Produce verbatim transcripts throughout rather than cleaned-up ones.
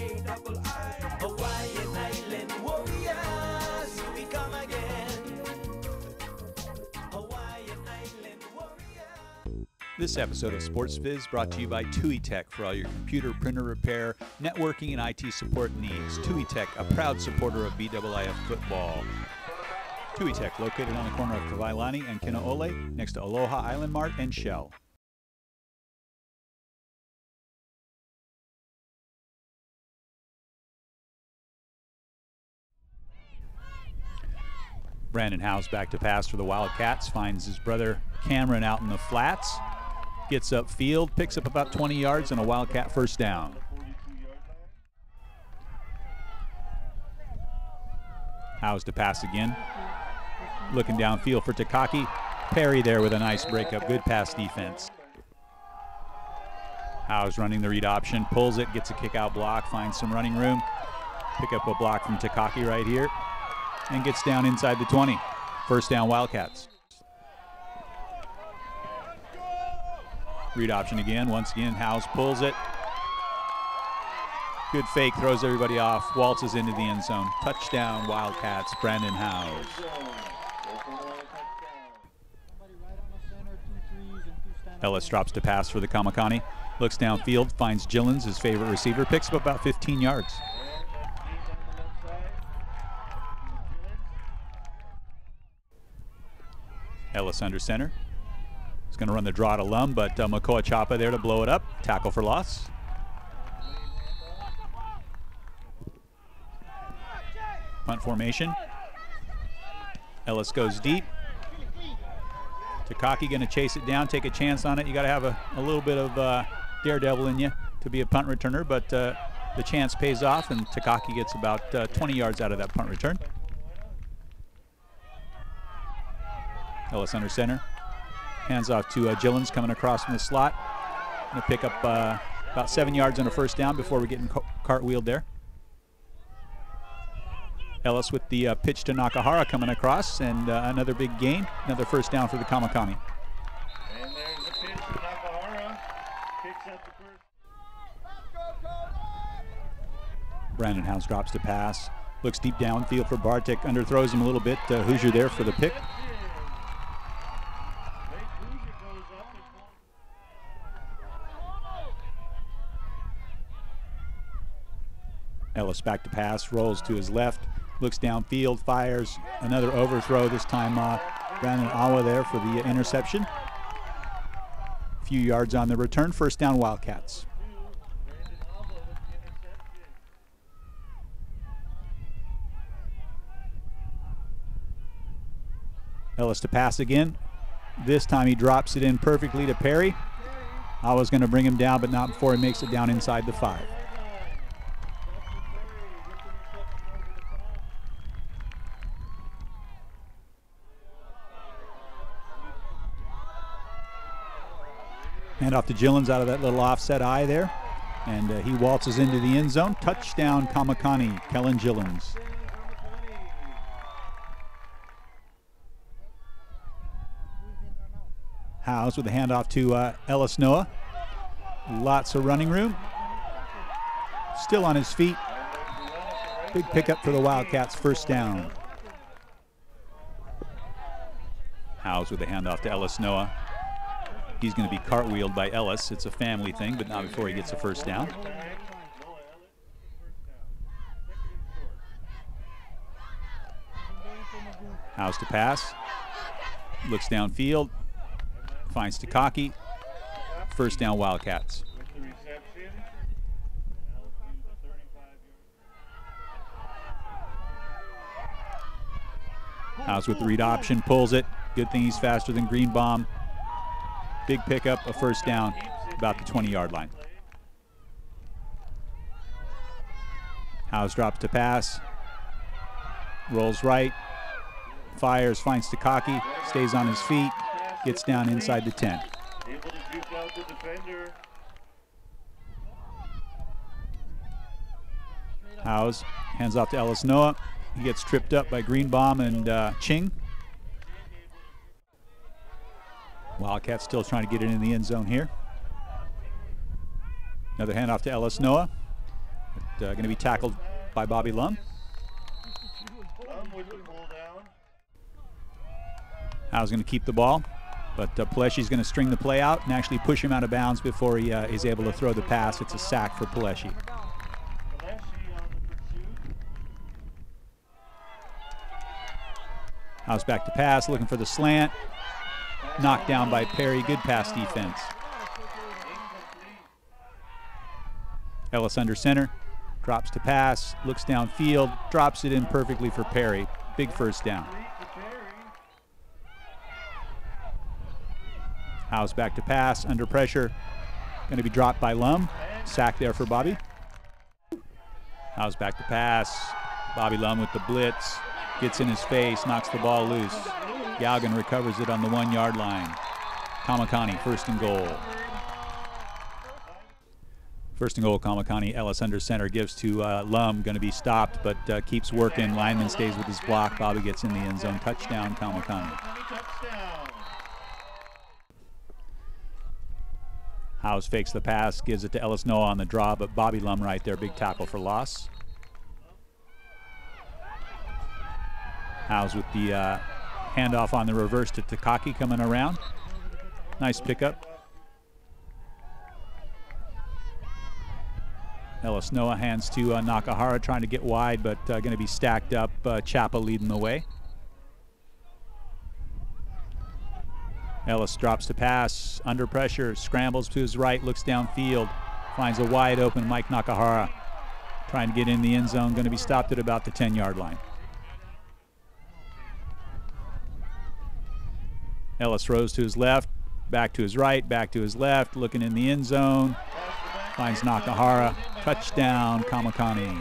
A double I. Hawaiian Island warriors, we come again. Hawaiian Island warriors. This episode of Sportz Viz brought to you by T U I Tech for all your computer printer repair, networking, and I T support needs. T U I Tech, a proud supporter of B I I F football. T U I Tech, located on the corner of Kawailani and Kinaole, next to Aloha Island Mart and Shell. Brandon Howes back to pass for the Wildcats, finds his brother Cameron out in the flats, gets upfield, picks up about twenty yards and a Wildcat first down. Howes to pass again, looking downfield for Takaki. Perry there with a nice breakup, good pass defense. Howes running the read option, pulls it, gets a kick out block, finds some running room, pick up a block from Takaki right here, and gets down inside the twenty. First down, Wildcats. Read option again. Once again, Howes pulls it. Good fake, throws everybody off, waltzes into the end zone. Touchdown, Wildcats, Brandon Howes. Ellis drops to pass for the Kamakani. Looks downfield, finds Gillens, his favorite receiver, picks up about fifteen yards. Ellis under center. He's going to run the draw to Lum, but uh, Makoa Chapa there to blow it up. Tackle for loss. Punt formation. Ellis goes deep. Takaki going to chase it down, take a chance on it. You got to have a, a little bit of uh, daredevil in you to be a punt returner, but uh, the chance pays off, and Takaki gets about uh, twenty yards out of that punt return. Ellis under center. Hands off to uh, Gillens coming across from the slot. Going to pick up uh, about seven yards on a first down before we're getting cartwheeled there. Ellis with the uh, pitch to Nakahara coming across, and uh, another big gain. Another first down for the Kamakani. And there's a pitch to Nakahara. Picks up the first. Brandon Howes drops to pass. Looks deep downfield for Bartek. Underthrows him a little bit. Uh, Hoosier there for the pick. Ellis back to pass, rolls to his left, looks downfield, fires, another overthrow, this time uh, Brandon Awa there for the interception. A few yards on the return, first down Wildcats. Ellis to pass again. This time he drops it in perfectly to Perry. Awa's going to bring him down, but not before he makes it down inside the five. Hand off to Gillens out of that little offset eye there. And uh, he waltzes into the end zone. Touchdown, Kamakani, Kellen Gillens. Howes with a handoff to uh, Ellis Noah. Lots of running room. Still on his feet. Big pickup for the Wildcats, first down. Howes with a handoff to Ellis Noah. He's going to be cartwheeled by Ellis. It's a family thing, but not before he gets a first down. Howes to pass. Looks downfield. Finds Takaki. First down Wildcats. Howes with the read option. Pulls it. Good thing he's faster than Greenbaum. Big pickup, a first down, about the twenty yard line. Howes drops to pass, rolls right, fires, finds Takaki, stays on his feet, gets down inside the ten. Howes hands off to Ellis Noah. He gets tripped up by Greenbaum and uh, Ching. Wildcats still trying to get it in the end zone here. Another handoff to Ellis Noah. uh, going to be tackled by Bobby Lum. Lum with the pull down. Howe's going to keep the ball, but uh, Peleshi's going to string the play out and actually push him out of bounds before he uh, is able to throw the pass. It's a sack for Peleschi. Peleschi on the pursuit. Howe's back to pass, looking for the slant. Knocked down by Perry. Good pass defense. Ellis under center, drops to pass, looks downfield, drops it in perfectly for Perry. Big first down. Howe's back to pass, under pressure. Going to be dropped by Lum. Sack there for Bobby. Howe's back to pass. Bobby Lum with the blitz. Gets in his face, knocks the ball loose. Galgan recovers it on the one yard line. Kamakani, first and goal. First and goal, Kamakani. Ellis under center, gives to uh, Lum, going to be stopped, but uh, keeps working. Lineman stays with his block. Bobby gets in the end zone. Touchdown, Kamakani. House fakes the pass, gives it to Ellis Noah on the draw, but Bobby Lum right there, big tackle for loss. House with the uh, handoff on the reverse to Takaki coming around. Nice pickup. Ellis Noah hands to uh, Nakahara, trying to get wide, but uh, going to be stacked up. Uh, Chapa leading the way. Ellis drops to pass, under pressure, scrambles to his right, looks downfield, finds a wide open Mike Nakahara, trying to get in the end zone, going to be stopped at about the ten yard line. Ellis rose to his left, back to his right, back to his left, looking in the end zone. Finds Nakahara. Touchdown, Kamakani.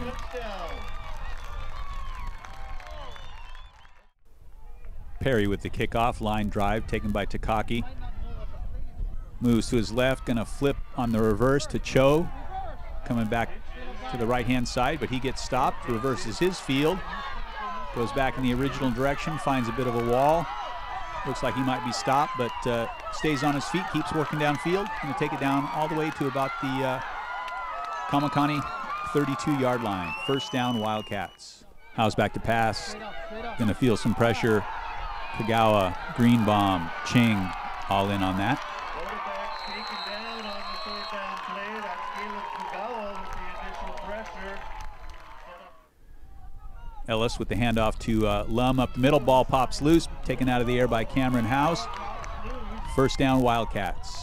Perry with the kickoff. Line drive taken by Takaki. Moves to his left, going to flip on the reverse to Cho. Coming back to the right-hand side, but he gets stopped. Reverses his field. Goes back in the original direction, finds a bit of a wall. Looks like he might be stopped, but uh, stays on his feet, keeps working downfield. Going to take it down all the way to about the uh, Kamakani thirty-two yard line. First down, Wildcats. Howe's back to pass. Going to feel some pressure. Kagawa, Greenbaum, Ching, all in on that. Quarterback taken down on the third down play. That's Caleb Kagawa with the initial pressure. Ellis with the handoff to uh, Lum up the middle. Ball pops loose, taken out of the air by Cameron House. First down, Wildcats.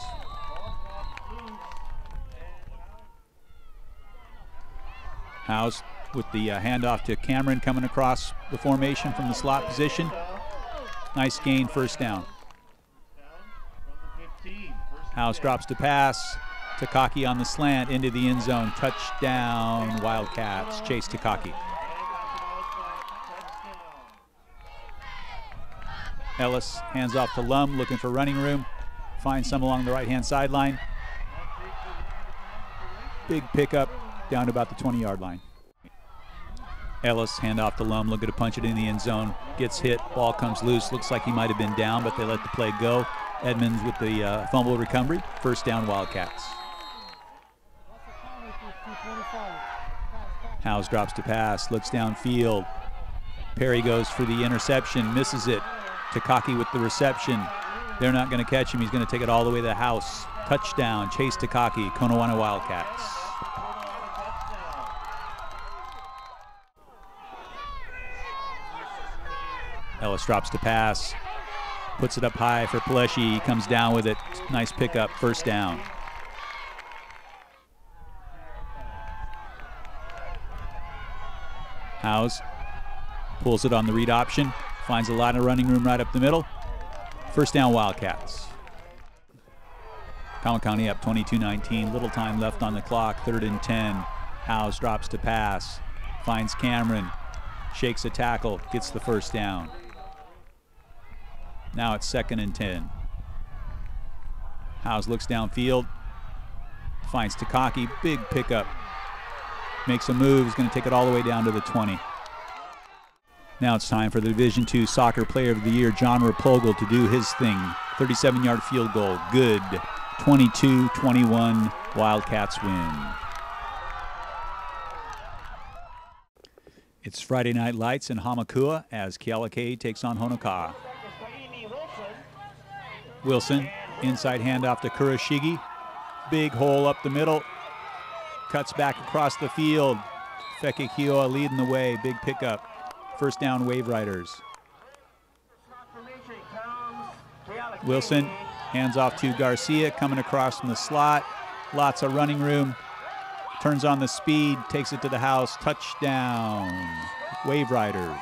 House with the uh, handoff to Cameron, coming across the formation from the slot position. Nice gain, first down. House drops to pass. Takaki on the slant into the end zone. Touchdown, Wildcats. Chase Takaki. Ellis hands off to Lum, looking for running room. Finds some along the right-hand sideline. Big pickup down to about the twenty yard line. Ellis, hand off to Lum, looking to punch it in the end zone. Gets hit, ball comes loose. Looks like he might have been down, but they let the play go. Edmonds with the uh, fumble recovery. First down, Wildcats. Howes drops to pass, looks downfield. Perry goes for the interception, misses it. Takaki with the reception. They're not going to catch him. He's going to take it all the way to the house. Touchdown, Chase Takaki, Konawana Wildcats. Ellis drops to pass, puts it up high for Peleschi. He comes down with it. Nice pickup, first down. Howes pulls it on the read option, finds a lot of running room right up the middle. First down, Wildcats. Kamakani up twenty-two nineteen, little time left on the clock, third and ten. Howes drops to pass, finds Cameron, shakes a tackle, gets the first down. Now it's second and ten. Howes looks downfield, finds Takaki, big pickup. Makes a move, he's going to take it all the way down to the twenty. Now it's time for the Division two Soccer Player of the Year, John Rapogel, to do his thing. thirty-seven yard field goal, good. twenty-two twenty-one, Wildcats win. It's Friday Night Lights in Hamakua as Kealakekei takes on Honokaa. Wilson, inside handoff to Kurashige. Big hole up the middle. Cuts back across the field. Fekekioa leading the way. Big pickup. First down, Wave Riders. Wilson hands off to Garcia, coming across from the slot. Lots of running room. Turns on the speed, takes it to the house. Touchdown, Wave Riders.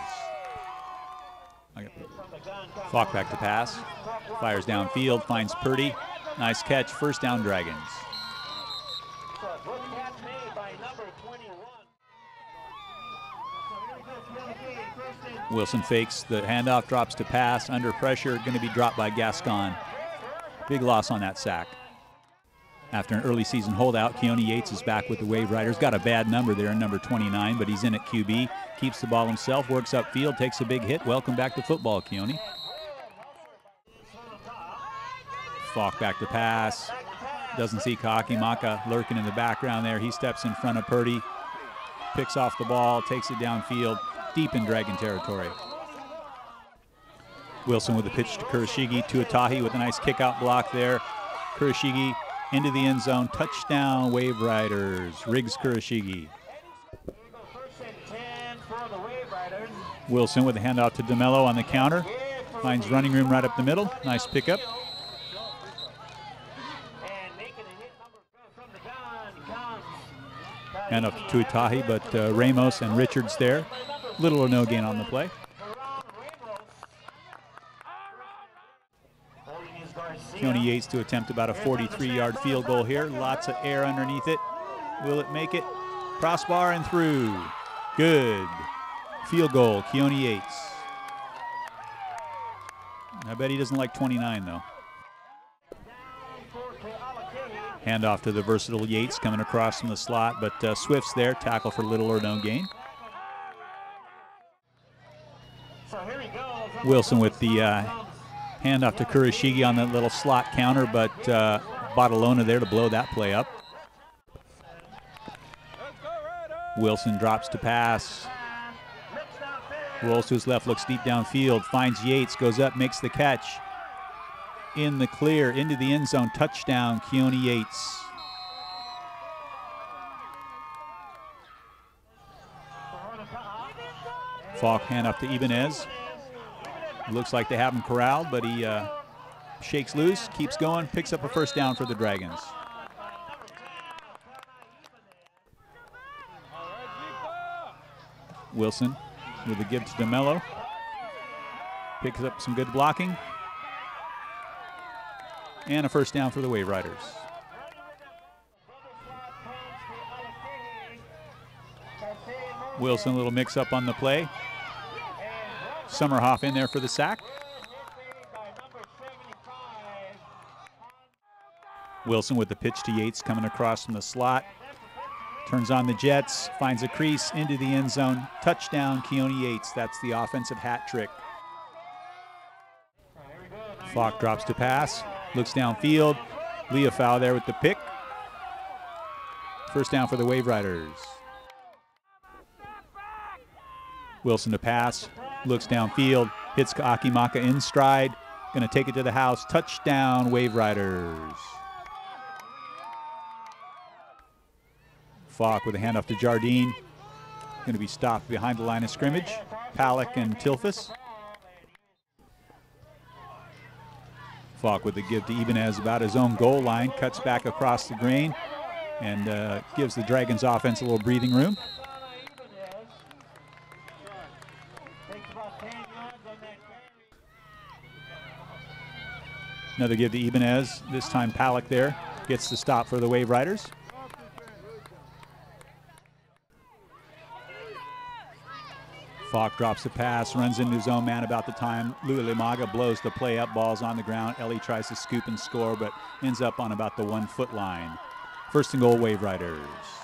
Falk back to pass. Fires downfield, finds Purdy. Nice catch, first down, Dragons. Wilson fakes the handoff, drops to pass, under pressure, going to be dropped by Gascon. Big loss on that sack. After an early season holdout, Keone Yates is back with the Wave Riders. Got a bad number there in number twenty-nine, but he's in at Q B. Keeps the ball himself, works upfield, takes a big hit. Welcome back to football, Keone. Falk back to pass. Doesn't see Kakimaka lurking in the background there. He steps in front of Purdy. Picks off the ball, takes it downfield, deep in Dragon territory. Wilson with a pitch to Kurashige. Tuatahi with a nice kick-out block there. Kurashige into the end zone. Touchdown, Wave Riders. Riggs Kurashige. Wilson with a handoff to DeMello on the counter. Finds running room right up the middle. Nice pickup. Handoff to Tuatahi, but uh, Ramos and Richards there. Little or no gain on the play. Keone Yates to attempt about a forty-three yard field goal here. Lots of air underneath it. Will it make it? Crossbar and through. Good. Field goal, Keone Yates. I bet he doesn't like twenty-nine, though. Handoff to the versatile Yates coming across from the slot, but uh, Swift's there. Tackle for little or no gain. Wilson with the uh, handoff to Kurashige on that little slot counter, but uh, Bottolona there to blow that play up. Wilson drops to pass. Rolls to his left, looks deep downfield, finds Yates, goes up, makes the catch. In the clear, into the end zone, touchdown, Keone Yates. Falk handoff to Ibanez. Looks like they have him corralled, but he uh, shakes loose, keeps going, picks up a first down for the Dragons. Wilson with a give to DeMello. Picks up some good blocking. And a first down for the Wave Riders. Wilson, a little mix-up on the play. Summerhoff in there for the sack. Wilson with the pitch to Yates coming across from the slot. Turns on the jets, finds a crease into the end zone. Touchdown, Keone Yates. That's the offensive hat trick. Falk drops to pass, looks downfield. Leofau there with the pick. First down for the Wave Riders. Wilson to pass, looks downfield, hits Akimaka in stride, going to take it to the house. Touchdown, Wave Riders. Falk with a handoff to Jardine. Going to be stopped behind the line of scrimmage. Palick and Tilfus. Falk with the give to Ibanez about his own goal line. Cuts back across the grain and uh, gives the Dragons offense a little breathing room. Another give to Ibanez. This time Palick there gets the stop for the Wave Riders. Falk drops the pass, runs into his own man about the time. Luilimaga blows the play up, ball's on the ground. Ellie tries to scoop and score, but ends up on about the one foot line. First and goal, Wave Riders.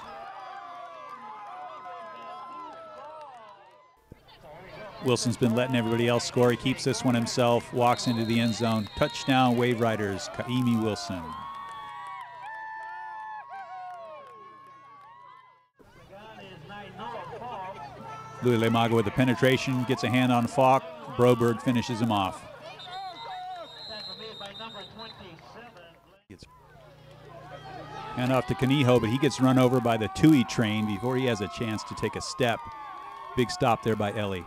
Wilson's been letting everybody else score. He keeps this one himself, walks into the end zone. Touchdown, Wave Riders, Kaimi Wilson. Louis Lemaga with the penetration, gets a hand on Falk. Broberg finishes him off. Hand off to Canijo, but he gets run over by the Tui train before he has a chance to take a step. Big stop there by Ellie.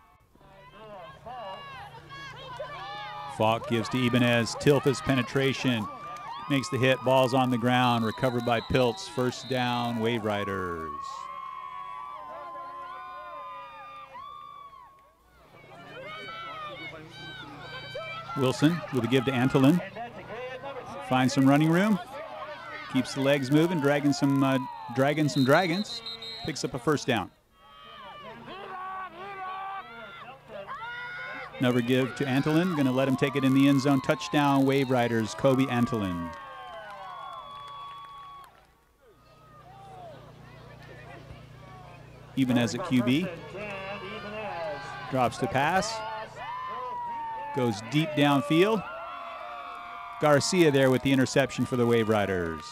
Falk gives to Ibanez. Tilfa's penetration. Makes the hit. Ball's on the ground. Recovered by Piltz. First down, Wave Riders. Wilson with a give to Antolin. Finds some running room. Keeps the legs moving, dragging some, uh, dragging some dragons. Picks up a first down. Another give to Antolin. Going to let him take it in the end zone. Touchdown, Wave Riders, Kobe Antolin. Ibanez at Q B. Drops to pass. Goes deep downfield. Garcia there with the interception for the Wave Riders.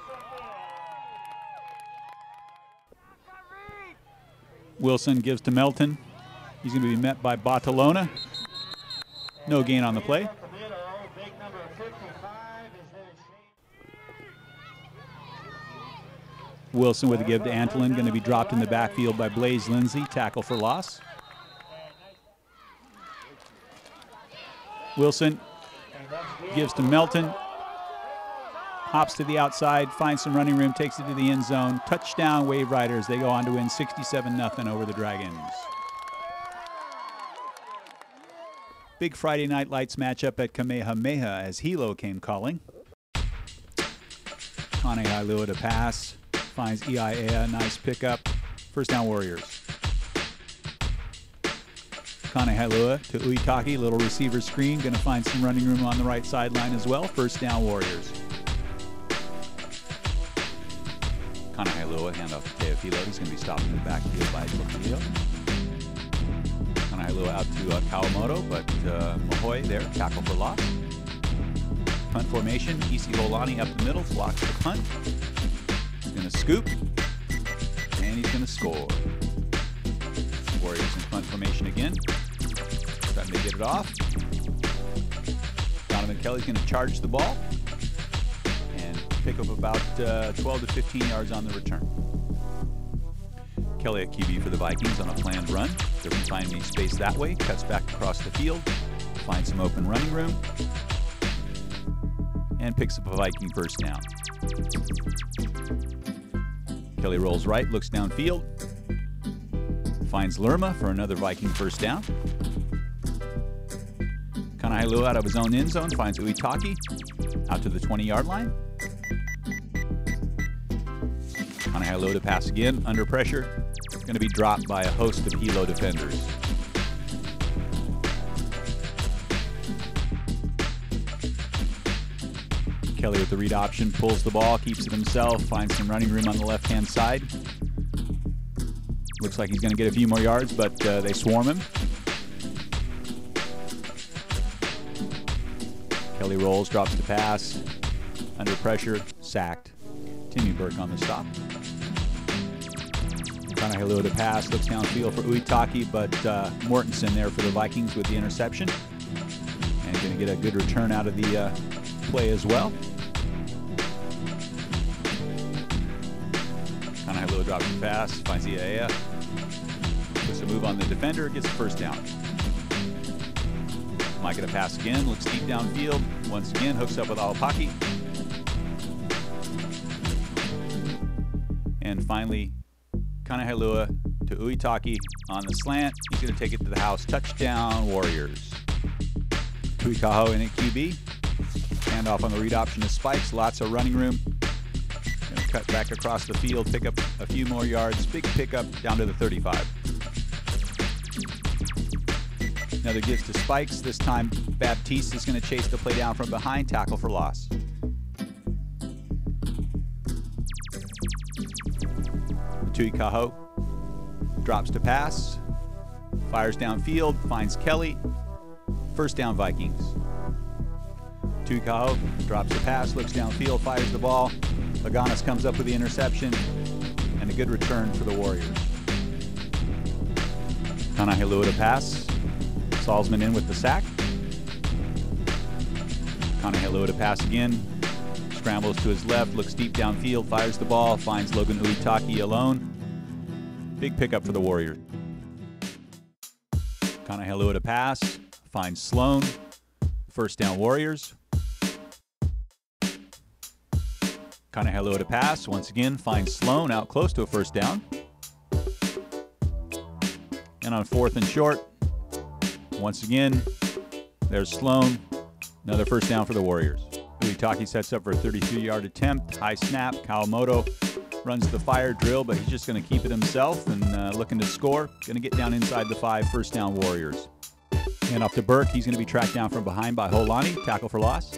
Wilson gives to Melton. He's going to be met by Bartolona. No gain on the play. Wilson with a give to Antolin. Going to be dropped in the backfield by Blaze Lindsay. Tackle for loss. Wilson gives to Melton. Hops to the outside, finds some running room, takes it to the end zone. Touchdown, Wave Riders. They go on to win sixty-seven nothing over the Dragons. Big Friday Night Lights matchup at Kamehameha as Hilo came calling. Kane Hailua to pass. Finds E I A, nice pickup. First down, Warriors. Kane Hailua to Uitaki, little receiver screen. Going to find some running room on the right sideline as well. First down, Warriors. Kane Hailua, handoff to Teofilo. He's going to be stopped in the backfield by Tokiyo. Kane Hailua out to uh, Kawamoto, but uh, Mahoy there, tackle for loss. Punt formation, Isi Holani up the middle, blocks the punt. He's going to scoop, and he's going to score. Warriors in punt formation again. Time to get it off. Donovan Kelly's going to charge the ball and pick up about uh, twelve to fifteen yards on the return. Kelly at Q B for the Vikings on a planned run. Doesn't find any space that way. Cuts back across the field. Finds some open running room. And picks up a Viking first down. Kelly rolls right, looks downfield. Finds Lerma for another Viking first down. Kane Hailua out of his own end zone, finds Uitaki out to the twenty-yard line. Kane Hailua to pass again, under pressure. Going to be dropped by a host of Hilo defenders. Kelly with the read option, pulls the ball, keeps it himself, finds some running room on the left-hand side. Looks like he's going to get a few more yards, but uh, they swarm him. Kelly rolls, drops the pass. Under pressure, sacked. Timmy Burke on the stop. Kane Hailua to pass, looks downfield for Uitaki, but uh, Mortensen there for the Vikings with the interception. And going to get a good return out of the uh, play as well. Kane Hailua drops the pass, finds Iaea. Puts a move on the defender, gets the first down. Micah to pass again, looks deep downfield. Once again, hooks up with Aupaki. And finally, Kane Hailua to Uitaki on the slant. He's going to take it to the house. Touchdown, Warriors. Tuikaho in at Q B. Handoff on the read option to Spikes. Lots of running room. Going to cut back across the field, pick up a few more yards. Big pickup down to the thirty-five. Another gives to Spikes. This time, Baptiste is going to chase the play down from behind. Tackle for loss. Tuikaho drops to pass. Fires downfield. Finds Kelly. First down, Vikings. Tuikaho drops the pass. Looks downfield. Fires the ball. Laganas comes up with the interception. And a good return for the Warriors. Kanahelua to pass. Salzman in with the sack. Kanahelua to pass again. Scrambles to his left, looks deep downfield, fires the ball, finds Logan Uitaki alone. Big pickup for the Warriors. Kanahelua to pass, finds Sloan. First down Warriors. Kanahelua to pass, once again finds Sloan out close to a first down. And on fourth and short, once again, there's Sloan. Another first down for the Warriors. Uitaki sets up for a thirty-three yard attempt. High snap. Kawamoto runs the fire drill, but he's just going to keep it himself and uh, looking to score. Going to get down inside the five. First down Warriors. And off to Burke. He's going to be tracked down from behind by Holani. Tackle for loss.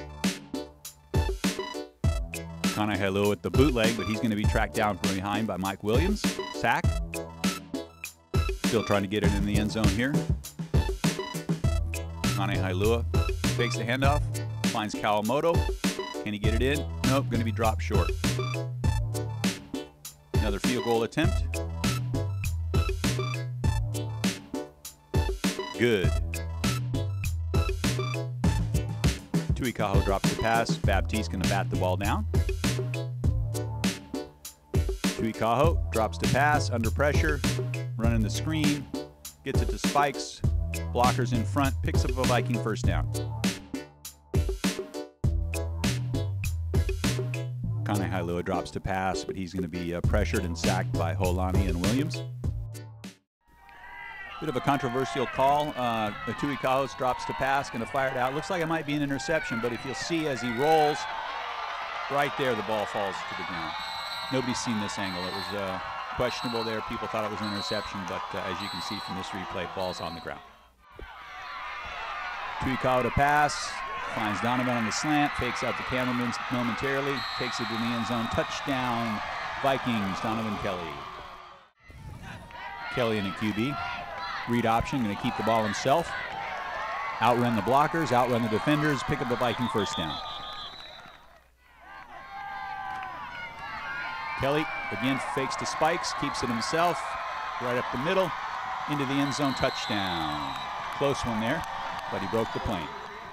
Kanahelua with the bootleg, but he's going to be tracked down from behind by Mike Williams. Sack. Still trying to get it in the end zone here. Kanahelua fakes the handoff, finds Kawamoto. Can he get it in? Nope, going to be dropped short. Another field goal attempt. Good. Tuikaho drops the pass. Baptiste going to bat the ball down. Tuikaho drops the pass, under pressure, running the screen, gets it to Spikes. Blockers in front, picks up a Viking first down. Kanahelua drops to pass, but he's going to be uh, pressured and sacked by Holani and Williams. Bit of a controversial call. Uh, Tuikaho drops to pass, going to fire it out. Looks like it might be an interception, but if you'll see as he rolls, right there the ball falls to the ground. Nobody's seen this angle. It was uh, questionable there. People thought it was an interception, but uh, as you can see from this replay, ball's on the ground. Tuikaho to pass, finds Donovan on the slant, fakes out the cameraman momentarily, takes it to the end zone. Touchdown, Vikings, Donovan Kelly. Kelly in a Q B. Read option, going to keep the ball himself. Outrun the blockers, outrun the defenders, pick up the Viking first down. Kelly again fakes to Spikes, keeps it himself, right up the middle, into the end zone, touchdown. Close one there, but he broke the plane.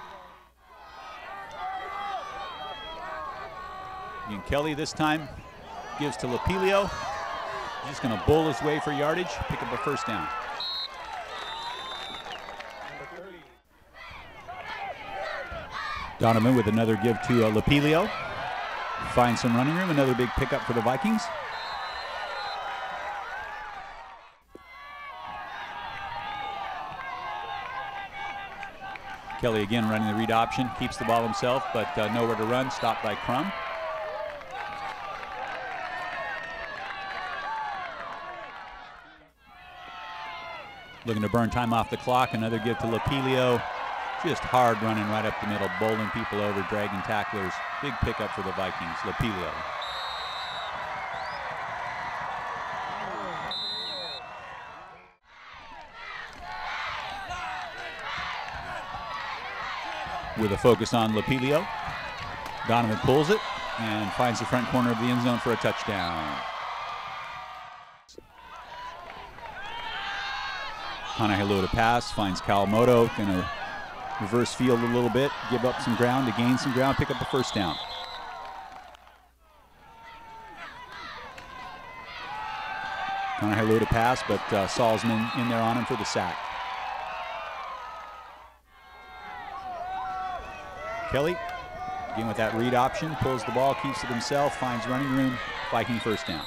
Again, Kelly this time gives to Lapilio. He's just going to bowl his way for yardage, pick up a first down. Donovan with another give to uh, Lapilio. Finds some running room, another big pickup for the Vikings. Kelly again running the read option, keeps the ball himself, but uh, nowhere to run, stopped by Crum. Looking to burn time off the clock, another give to Lapilio. Just hard running right up the middle, bowling people over, dragging tacklers. Big pickup for the Vikings, Lapilio. With a focus on Lapilio, Donovan pulls it and finds the front corner of the end zone for a touchdown. Kanahelua to pass, finds Kawamoto, gonna reverse field a little bit, give up some ground to gain some ground, pick up the first down. Kanahelua to pass, but uh, Salzman in there on him for the sack. Kelly, again with that read option, pulls the ball, keeps it himself, finds running room, Viking first down.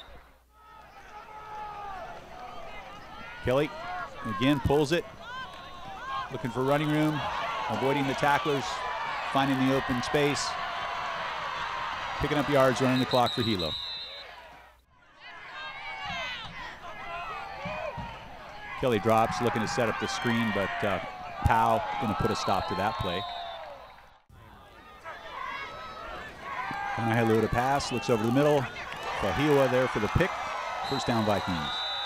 Kelly, again, pulls it. Looking for running room, avoiding the tacklers, finding the open space, picking up yards, running the clock for Hilo. Kelly drops, looking to set up the screen, but uh, Powell going to put a stop to that play. Kanahelua to pass, looks over the middle. Fahiwa there for the pick. First down Vikings.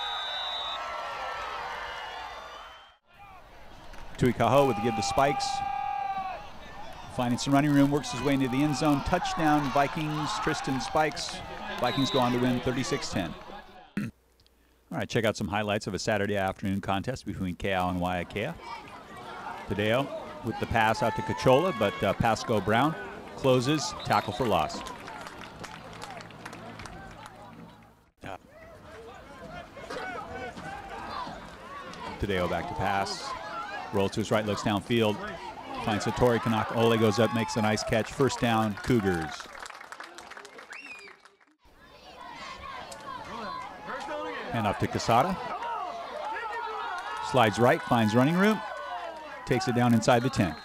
Tuikaho with the give to Spikes. Finding some running room, works his way into the end zone. Touchdown Vikings, Tristan Spikes. Vikings go on to win thirty-six ten. All All right, check out some highlights of a Saturday afternoon contest between Keao and Waiakea. Tadeo with the pass out to Cachola, but uh, Pasco Brown closes, tackle for loss. Tadeo back to pass. Roll to his right, looks downfield. Finds Satori Kanaka. Ole goes up, makes a nice catch. First down, Cougars. And off to Casada. Slides right, finds running room. Takes it down inside the ten.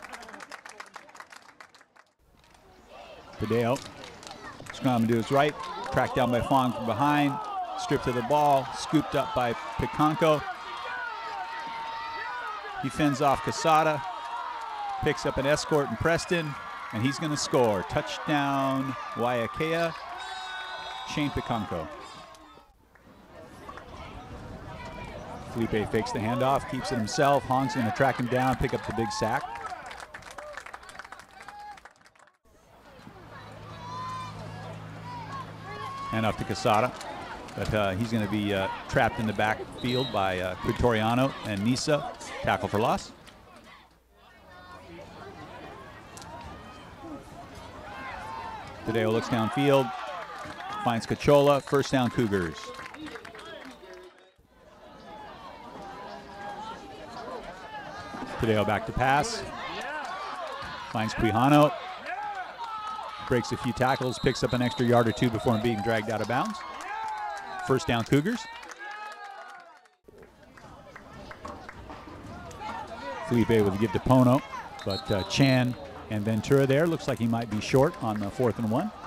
Tadeo. Scrum to his right. Tracked down by Fong from behind. Stripped of the ball. Scooped up by Picanco. He fends off Casada. Picks up an escort in Preston. And he's going to score. Touchdown, Waiakea. Shane Picanco. Felipe fakes the handoff, keeps it himself. Hong's going to track him down, pick up the big sack. And up to Casada. But uh, he's going to be uh, trapped in the backfield by uh, Quitoriano and Nisa. Tackle for loss. Tadeo looks downfield, finds Cachola. First down, Cougars. Tadeo back to pass. Finds Quijano. Breaks a few tackles, picks up an extra yard or two before being dragged out of bounds. First down, Cougars. Felipe with a give to Pono, but uh, Chan and Ventura there. Looks like he might be short on the fourth and one.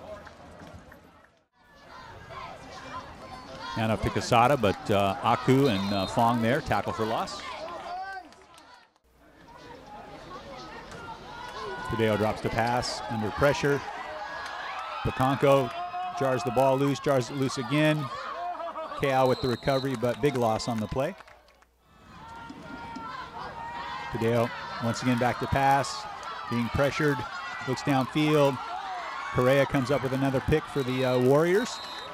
And up to Casada, but uh, Aku and uh, Fong there. Tackle for loss. Tadeo drops the pass under pressure. Picanco jars the ball loose, jars it loose again. Keao with the recovery, but big loss on the play. Tadeo once again back to pass, being pressured, looks downfield. Correa comes up with another pick for the uh, Warriors.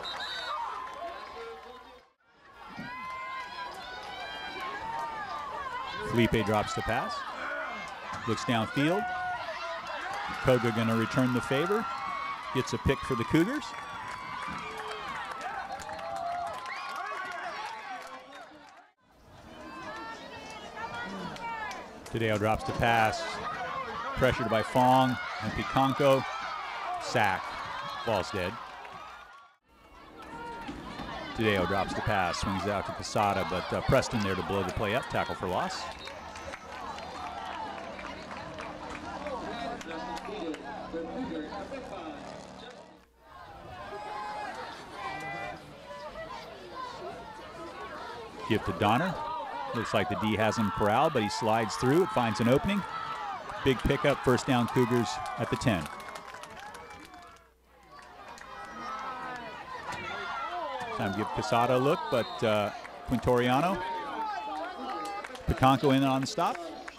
Felipe drops the pass, looks downfield. Koga going to return the favor. Gets a pick for the Cougars. Tadeo drops the pass. Pressured by Fong and Picanco. Sack. Ball's dead. Tadeo drops the pass. Swings out to Casada, but uh, Preston there to blow the play up. Tackle for loss. Give to Donner. Looks like the D has him corralled, but he slides through. It finds an opening. Big pickup, first down, Cougars at the ten. Time to give Casada a look, but uh, Quintoriano. Picanco in on the stop.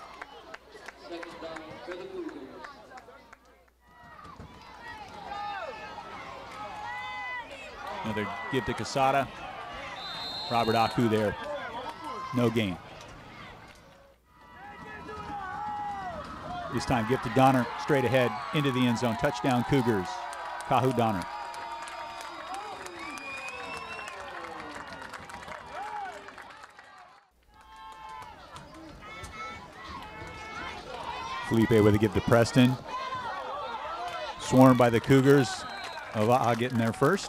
Another give to Casada. Robert Aku there, no gain. This time give to Donner, straight ahead, into the end zone. Touchdown Cougars, Kahu Donner. Felipe with a give to Preston. Swarmed by the Cougars. Ava'a getting there first.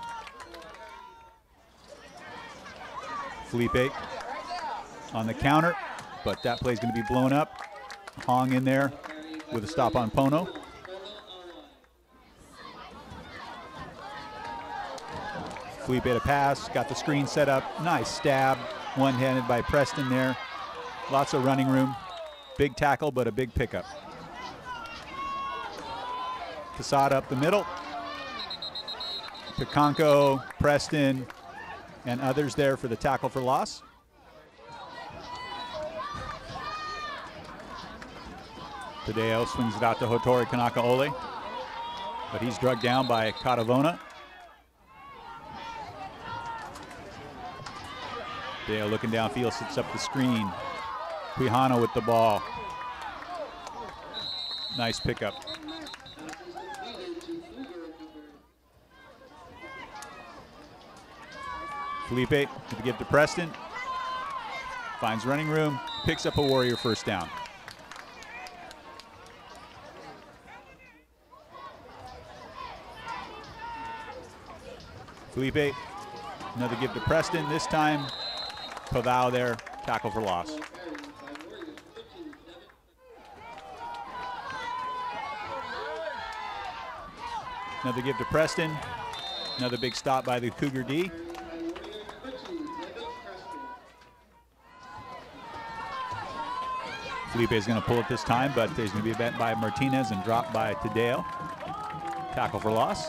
Felipe on the counter, but that play is going to be blown up. Hong in there with a stop on Pono. Felipe to pass, got the screen set up. Nice stab, one-handed by Preston there. Lots of running room. Big tackle, but a big pickup. Casada up the middle. Picanco, Preston, and others there for the tackle for loss. Tadeo swings it out to Hotori Kanaka Ole, but he's drugged down by Katavona. Dale looking downfield, sets up the screen. Quijano with the ball. Nice pickup. Felipe to give to Preston. Finds running room, picks up a Warrior first down. Felipe, another give to Preston. This time, Pavao there, tackle for loss. Another give to Preston. Another big stop by the Cougar D. Felipe is going to pull it this time, but he's going to be bent by Martinez and dropped by Tadeo. Tackle for loss.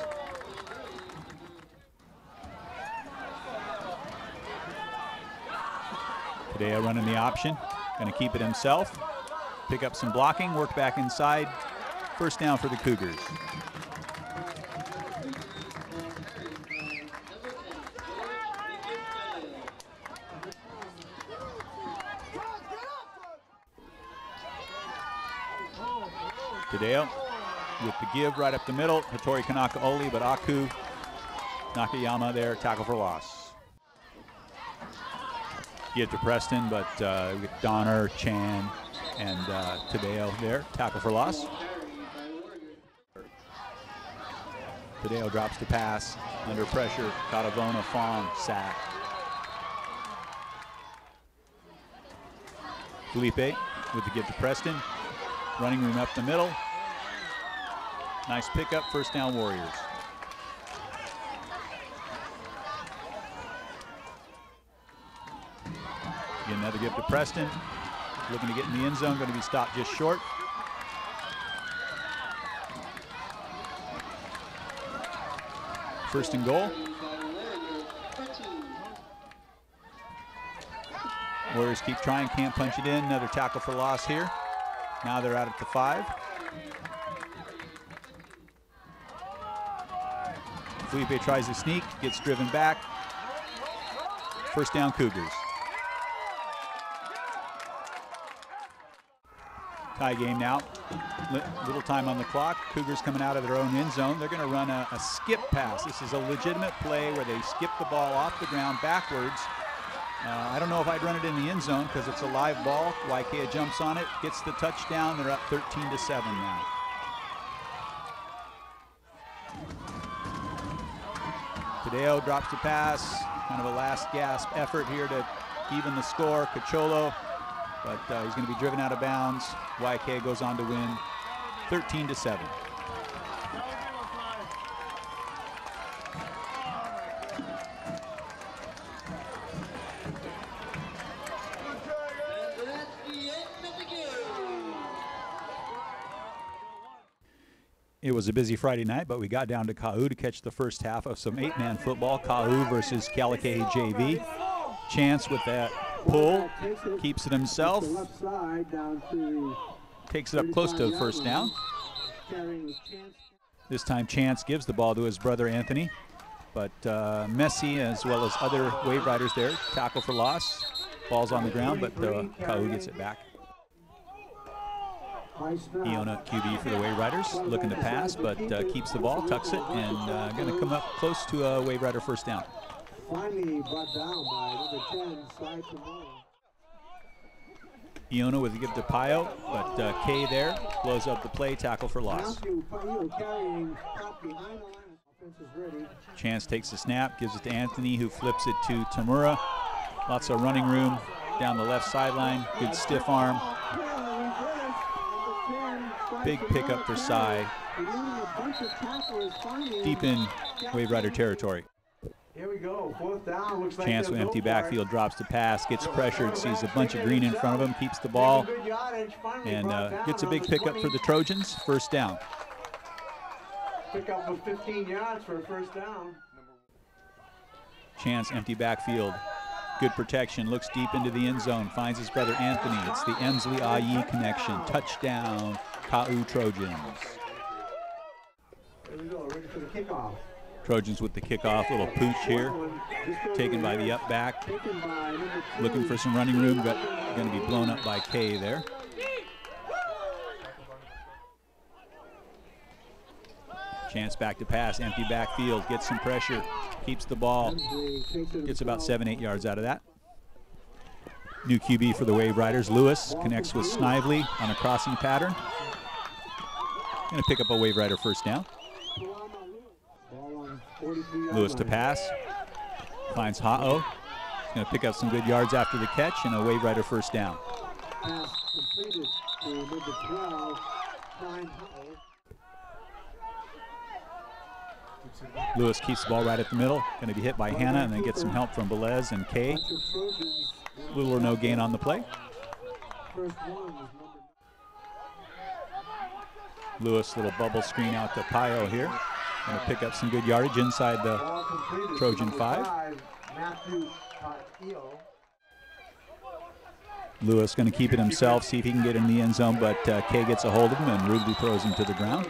Tadeo running the option, going to keep it himself. Pick up some blocking, work back inside. First down for the Cougars. Tadeo with the give right up the middle. Hattori Kanaka Oli, but Aku Nakayama there, tackle for loss. Give to Preston, but uh, we get Donner, Chan, and uh, Tadeo there, tackle for loss. Tadeo drops the pass, under pressure, Cadavona, Fong, sack. Felipe with the give to Preston. Running room up the middle. Nice pickup, first down Warriors. Get another give to Preston. Looking to get in the end zone, going to be stopped just short. First and goal. Warriors keep trying, can't punch it in. Another tackle for loss here. Now they're out at the five. Felipe tries to sneak, gets driven back. First down Cougars. Tie game now. Little time on the clock. Cougars coming out of their own end zone. They're going to run a, a skip pass. This is a legitimate play where they skip the ball off the ground backwards. Uh, I don't know if I'd run it in the end zone because it's a live ball. Waikea jumps on it, gets the touchdown. They're up thirteen to seven now. Tadeo drops the pass. Kind of a last gasp effort here to even the score. Cacholo, but uh, he's going to be driven out of bounds. Waikea goes on to win thirteen to seven. It was a busy Friday night, but we got down to Ka'u to catch the first half of some eight-man football. Ka'u versus Kalaka'i J V. Chance with that pull, keeps it himself. Takes it up close to the first down. This time Chance gives the ball to his brother Anthony, but uh, Messi as well as other Wave Riders there. Tackle for loss. Ball's on the ground, but uh, Ka'u gets it back. Iona Q B for the Wave Riders, looking to pass, but uh, keeps the ball, tucks it, and uh, going to come up close to a Wave Rider first down. Finally brought down by number ten, Sai Tomorrow. Iona with a give to Payo, but uh, Kay there blows up the play, tackle for loss. Chance takes the snap, gives it to Anthony, who flips it to Tamura. Lots of running room down the left sideline, good stiff arm. Big pickup for Sai. Deep in Wave Rider territory. Here we go, fourth down. Looks like Chance with empty backfield, drops the pass, gets pressured, sees a bunch of green in front of him, keeps the ball, and uh, gets a big pickup for the Trojans. First down. Pickup of fifteen yards for a first down. Chance, empty backfield. Good protection, looks deep into the end zone, finds his brother Anthony. It's the Emsley Ayi connection. Touchdown, Ka'u Trojans. Here we go, ready for the kickoff. Trojans with the kickoff, little pooch here, taken by the up back, looking for some running room, but going to be blown up by Kay there. Chance back to pass, empty backfield, gets some pressure, keeps the ball, gets about seven, eight yards out of that. New Q B for the Wave Riders, Lewis, connects with Snively on a crossing pattern. Going to pick up a Wave Rider first down. Lewis to pass, finds Ha'o. He's going to pick up some good yards after the catch and a Wave Rider first down. Pass completed to number twelve, Klein Ha'o. Lewis keeps the ball right at the middle. Going to be hit by Hannah and then get some help from Velez and Kay. Little or no gain on the play. Lewis, little bubble screen out to Pio here. Going to pick up some good yardage inside the Trojan five. Lewis going to keep it himself, see if he can get in the end zone, but uh, Kay gets a hold of him and rudely throws him to the ground.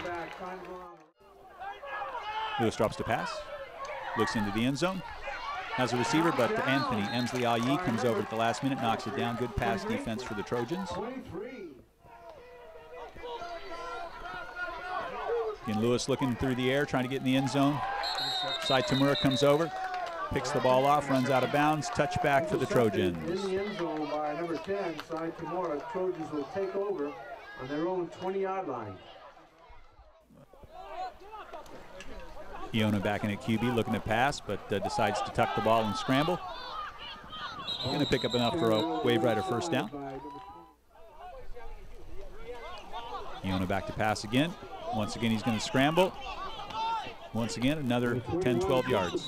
Lewis drops to pass, looks into the end zone, has a receiver, but Anthony Emsley-Ayi comes over at the last minute, knocks it down. Good pass defense for the Trojans. Again, Lewis looking through the air, trying to get in the end zone. Sai Tamura comes over, picks the ball off, runs out of bounds. Touchback for the Trojans. In the end zone by number ten, Sai Tamura. Trojans will take over on their own twenty-yard line. Iona back in at Q B, looking to pass, but uh, decides to tuck the ball and scramble. Going to pick up enough for a Wave Rider first down. Iona back to pass again. Once again, he's going to scramble. Once again, another ten, twelve yards.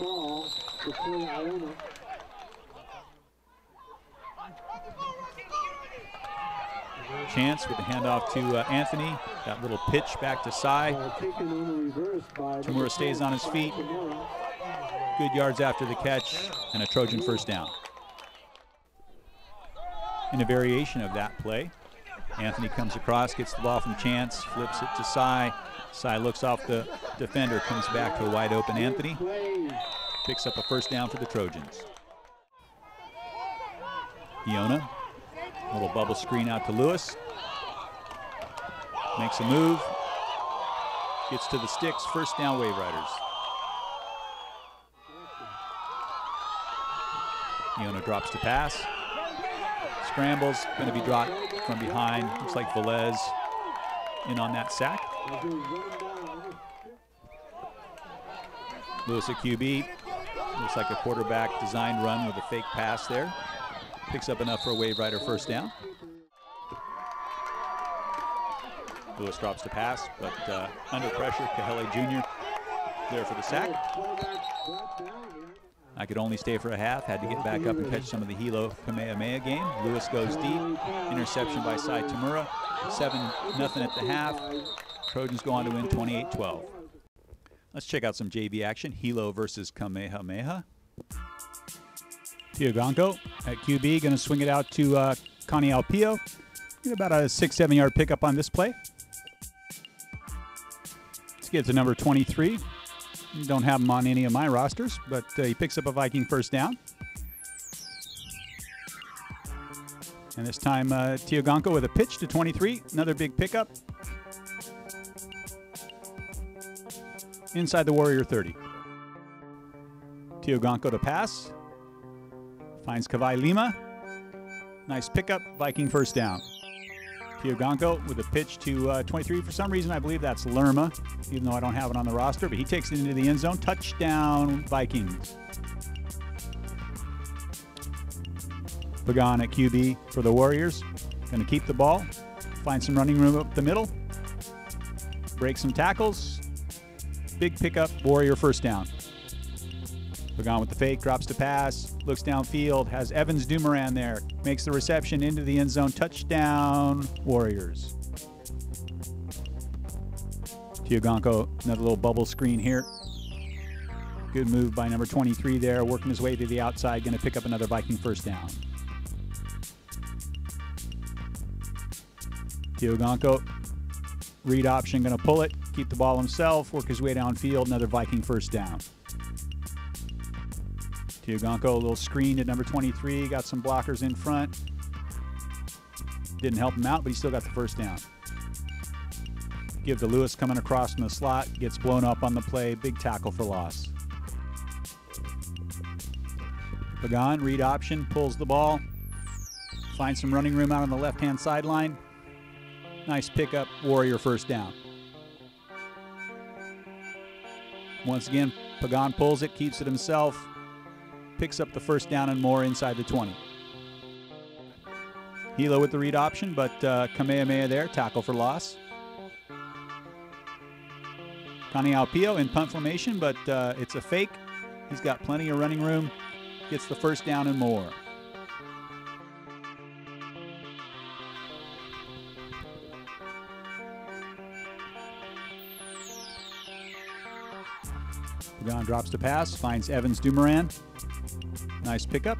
Chance with the handoff to uh, Anthony. That little pitch back to Sai. Tamura stays on his feet. Good yards after the catch and a Trojan first down. In a variation of that play, Anthony comes across, gets the ball from Chance, flips it to Sai. Sai looks off the defender, comes back to a wide open Anthony. Picks up a first down for the Trojans. Iona, little bubble screen out to Lewis. Makes a move, gets to the sticks, first down Wave Riders. Iona drops to pass. Scrambles, going to be dropped from behind. Looks like Velez in on that sack. Lewis at Q B. Looks like a quarterback designed run with a fake pass there. Picks up enough for a Wave Rider first down. Lewis drops to pass, but uh, under pressure, Kahele Junior there for the sack. I could only stay for a half, had to get back up and catch some of the Hilo Kamehameha game. Lewis goes deep, interception by Sai Tamura. seven nothing at the half. Trojans go on to win twenty-eight twelve. Let's check out some J V action. Hilo versus Kamehameha. Tioganko at Q B, going to swing it out to uh, Connie Alpio. Get about a six, seven yard pickup on this play. Let's get to number twenty-three. Don't have him on any of my rosters, but uh, he picks up a Viking first down. And this time, uh, Tioganko with a pitch to twenty-three. Another big pickup. Inside the Warrior thirty. Tioganko to pass. Finds Kavai Lima. Nice pickup, Viking first down. Tioganko with a pitch to uh, twenty-three. For some reason, I believe that's Lerma, even though I don't have it on the roster, but he takes it into the end zone. Touchdown, Vikings. Pagan at Q B for the Warriors. Going to keep the ball. Find some running room up the middle. Break some tackles. Big pickup, Warrior first down. Pagan with the fake, drops to pass, looks downfield, has Evans Dumoran there, makes the reception into the end zone. Touchdown, Warriors. Tioganko, another little bubble screen here. Good move by number twenty-three there, working his way to the outside, going to pick up another Viking first down. Tioganko, read option, going to pull it, keep the ball himself, work his way downfield, another Viking first down. Fiogonco, a little screen at number twenty-three, got some blockers in front. Didn't help him out, but he still got the first down. Give to Lewis coming across from the slot, gets blown up on the play, big tackle for loss. Pagan, read option, pulls the ball, finds some running room out on the left-hand sideline. Nice pickup, Warrior first down. Once again, Pagan pulls it, keeps it himself, picks up the first down and more inside the twenty. Hilo with the read option, but uh, Kamehameha there, tackle for loss. Kaniaupio in punt formation, but uh, it's a fake. He's got plenty of running room, gets the first down and more. Pagan drops to pass, finds Evans Dumoulin. Nice pickup.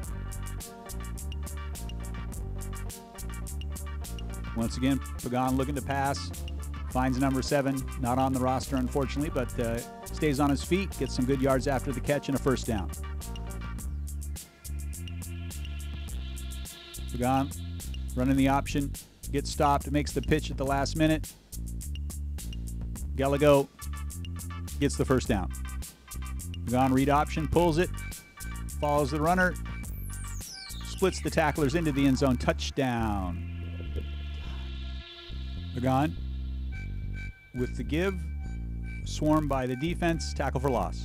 Once again, Pagan looking to pass, finds number seven, not on the roster unfortunately, but uh, stays on his feet, gets some good yards after the catch and a first down. Pagan running the option, gets stopped, makes the pitch at the last minute. Gallego gets the first down. Pagan read option, pulls it, follows the runner, splits the tacklers into the end zone, touchdown. Pagan with the give, swarmed by the defense, tackle for loss.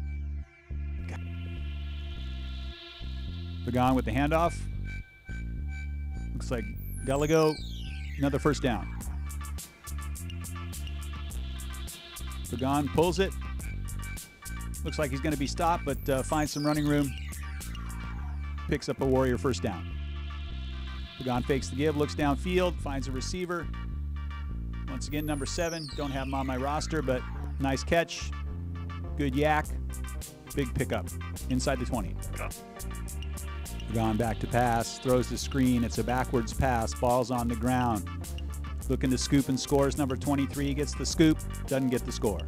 Pagan with the handoff. Looks like Gallego, another first down. Pagan pulls it. Looks like he's going to be stopped, but uh, finds some running room. Picks up a Warrior first down. Pagan fakes the give, looks downfield, finds a receiver. Once again, number seven. Don't have him on my roster, but nice catch. Good yak. Big pickup inside the twenty. Pagan back to pass, throws the screen. It's a backwards pass. Ball's on the ground. Looking to scoop and scores. Number twenty-three gets the scoop, doesn't get the score.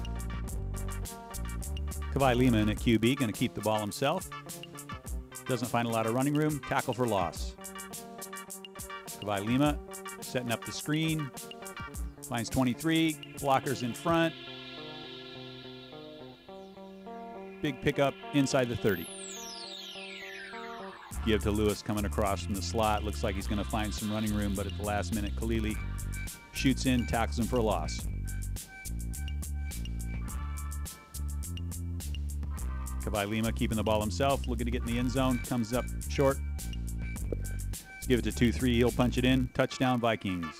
Kawhi Lehman at Q B, going to keep the ball himself. Doesn't find a lot of running room. Tackle for loss. Kawhi Lehman setting up the screen. Finds twenty-three. Blockers in front. Big pickup inside the thirty. Give to Lewis coming across from the slot. Looks like he's going to find some running room, but at the last minute, Kalili shoots in, tackles him for a loss. Kawhi Lima keeping the ball himself, looking to get in the end zone, comes up short. Let's give it to two three, he'll punch it in. Touchdown Vikings.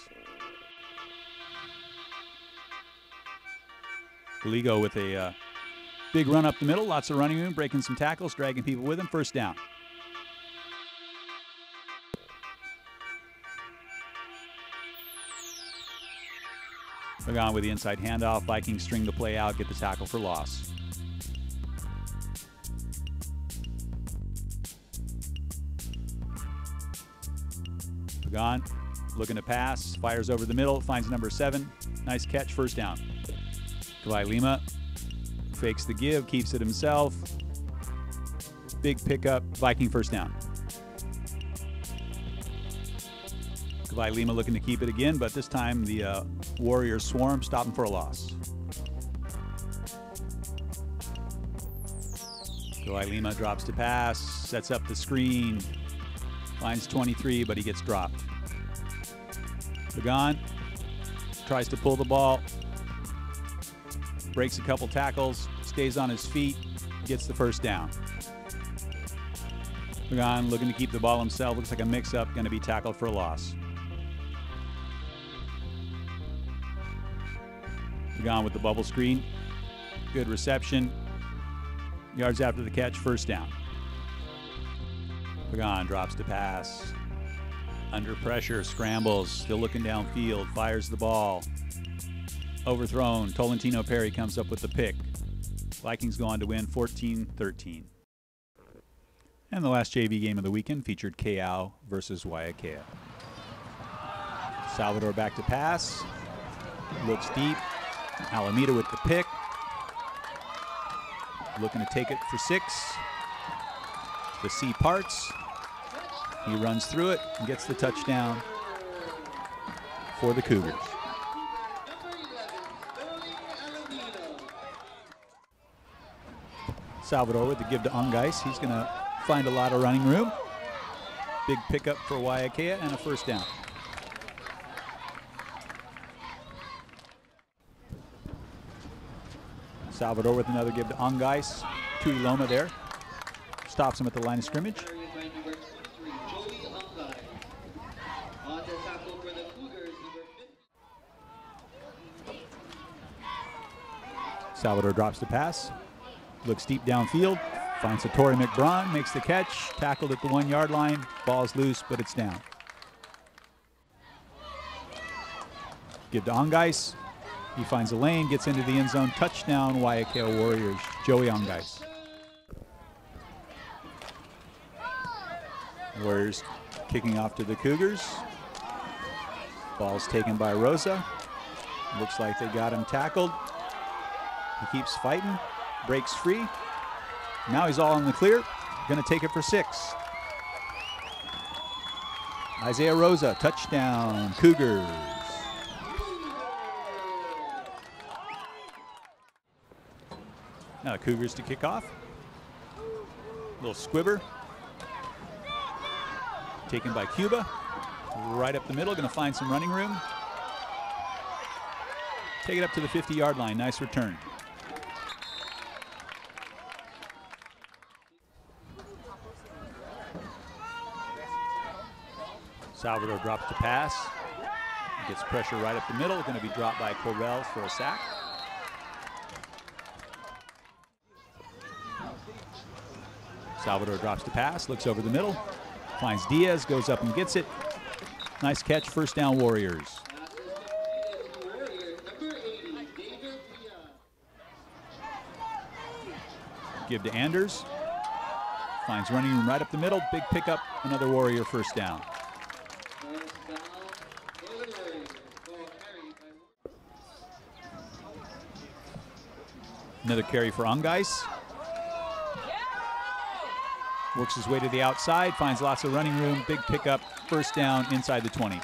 Gallego with a uh, big run up the middle, lots of running room, breaking some tackles, dragging people with him, first down. Pagan with the inside handoff, Vikings string the play out, get the tackle for loss. Pagan looking to pass, fires over the middle, finds number seven. Nice catch, first down. Kawhi Lima fakes the give, keeps it himself. Big pickup, Viking first down. Kawhi Lima looking to keep it again, but this time the uh, Warriors swarm, stopping for a loss. Kawhi Lima drops to pass, sets up the screen, finds twenty-three, but he gets dropped. Pagan tries to pull the ball, breaks a couple tackles, stays on his feet, gets the first down. Pagan looking to keep the ball himself, looks like a mix-up, going to be tackled for a loss. Pagan with the bubble screen, good reception, yards after the catch, first down. Pagan drops to pass, under pressure, scrambles, still looking downfield, fires the ball. Overthrown, Tolentino Perry comes up with the pick. Vikings go on to win fourteen thirteen. And the last J V game of the weekend featured Keao versus Waiakea. Salvador back to pass, looks deep. Alameda with the pick. Looking to take it for six. The sea parts. He runs through it and gets the touchdown for the Cougars. Salvador with the give to Ungais. He's going to find a lot of running room. Big pickup for Waiakea and a first down. Salvador with another give to Ungais. Tui Loma there. Stops him at the line of scrimmage. Salvador drops the pass. Looks deep downfield. Finds Satori McBraun. Makes the catch. Tackled at the one yard line. Ball's loose, but it's down. Give to Ungais. He finds a lane, gets into the end zone. Touchdown, Waiakea Warriors. Joey Ungais. Warriors kicking off to the Cougars. Ball's taken by Rosa. Looks like they got him tackled. He keeps fighting, breaks free. Now he's all in the clear. Gonna take it for six. Isaiah Rosa, touchdown, Cougars. Now the Cougars to kick off. Little squibber. Taken by Cuba. Right up the middle, gonna find some running room. Take it up to the fifty yard line, nice return. Salvador drops the pass. Gets pressure right up the middle, gonna be dropped by Correll for a sack. Salvador drops the pass, looks over the middle, finds Diaz, goes up and gets it. Nice catch, first down Warriors. Give to Anders. Finds running room right up the middle, big pickup, another Warrior first down. Another carry for Ungais. Works his way to the outside, finds lots of running room, big pickup, first down inside the twenty.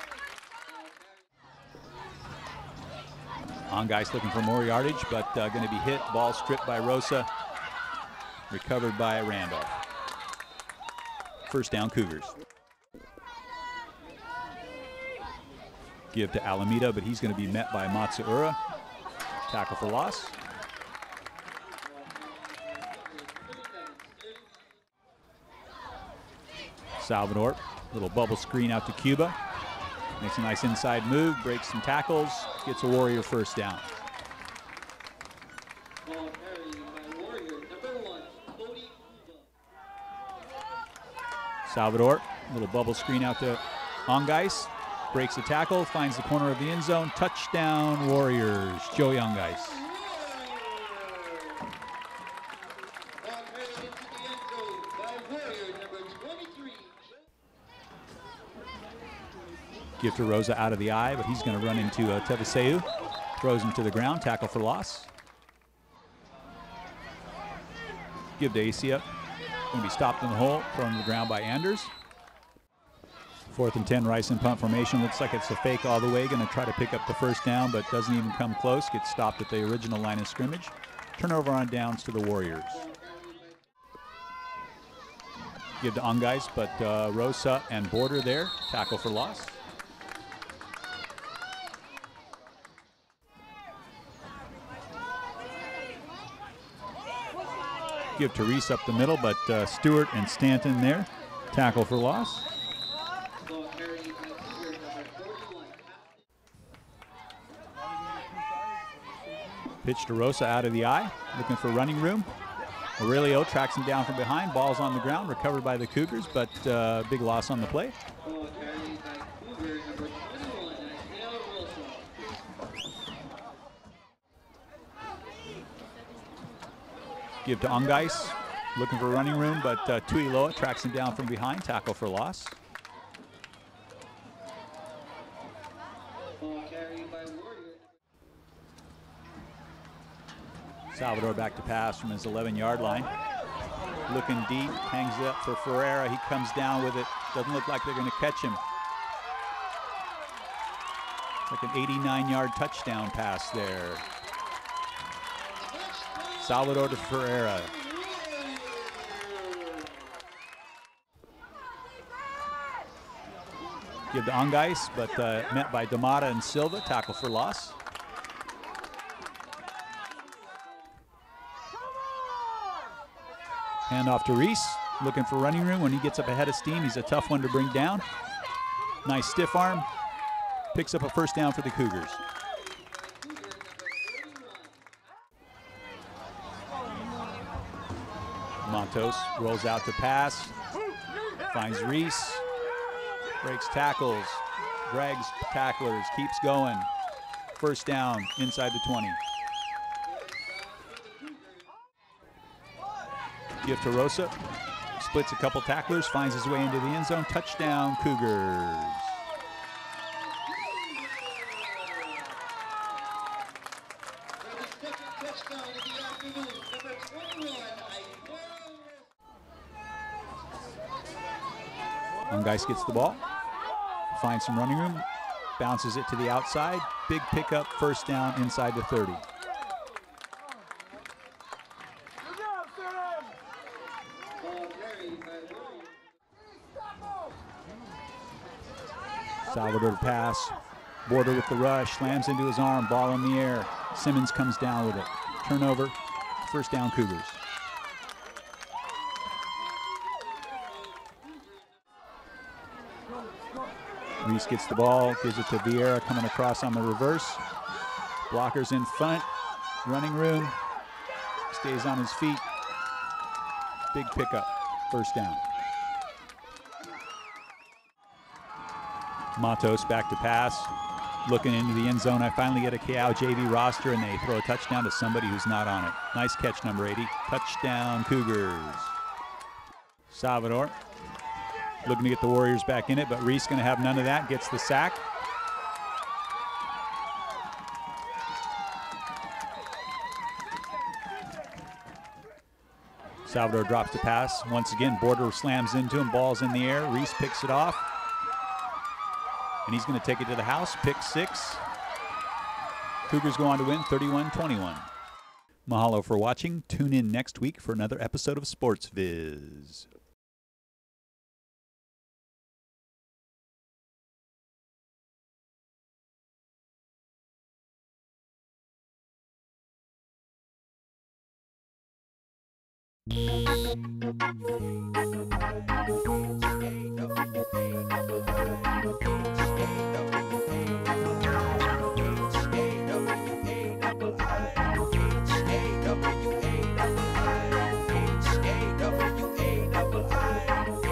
Ungais looking for more yardage, but uh, going to be hit. Ball stripped by Rosa, recovered by Randolph. First down Cougars. Give to Alameda, but he's going to be met by Matsuura. Tackle for loss. Salvador, little bubble screen out to Cuba. Makes a nice inside move, breaks some tackles, gets a Warrior first down. Salvador, little bubble screen out to Ungais, breaks the tackle, finds the corner of the end zone, touchdown Warriors, Joey Ungais. Give to Rosa out of the eye, but he's going to run into uh, Teveseu. Throws him to the ground, tackle for loss. Give to Asia. Going to be stopped in the hole, thrown to the ground by Anders. Fourth and ten, Rice and punt formation. Looks like it's a fake all the way. Going to try to pick up the first down, but doesn't even come close. Gets stopped at the original line of scrimmage. Turnover on downs to the Warriors. Give to Ungais, but uh, Rosa and Border there. Tackle for loss. Give to Reese up the middle, but uh, Stewart and Stanton there. Tackle for loss. Pitch to Rosa out of the eye, looking for running room. Aurelio tracks him down from behind. Ball's on the ground, recovered by the Cougars, but uh, big loss on the play. Give to Ungais, looking for running room, but uh, Tuiloa tracks him down from behind, tackle for loss. Salvador back to pass from his eleven yard line. Looking deep, hangs it up for Ferreira. He comes down with it. Doesn't look like they're going to catch him. Like an eighty-nine yard touchdown pass there. Salvador to Ferreira. Give to Ongais, but uh, met by Damata and Silva. Tackle for loss. Hand off to Reese, looking for running room. When he gets up ahead of steam, he's a tough one to bring down. Nice stiff arm. Picks up a first down for the Cougars. Montos rolls out to pass. Finds Reese. Breaks tackles. Drags tacklers. Keeps going. First down inside the twenty. Give to Rosa, splits a couple tacklers, finds his way into the end zone. Touchdown, Cougars. Ongais gets the ball, finds some running room, bounces it to the outside. Big pickup, first down inside the thirty. Salvador to pass, Border with the rush, slams into his arm, ball in the air. Simmons comes down with it. Turnover, first down Cougars. Reese gets the ball, gives it to Vieira coming across on the reverse. Blockers in front, running room, stays on his feet. Big pickup, first down. Matos back to pass, looking into the end zone. I finally get a K O J V roster, and they throw a touchdown to somebody who's not on it. Nice catch, number eighty. Touchdown, Cougars. Salvador looking to get the Warriors back in it, but Reese going to have none of that. Gets the sack. Salvador drops the pass. Once again, Border slams into him. Ball's in the air. Reese picks it off. And he's going to take it to the house. Pick six. Cougars go on to win thirty-one twenty-one. Mahalo for watching. Tune in next week for another episode of Sportz Viz.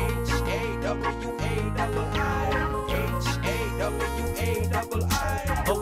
Oh,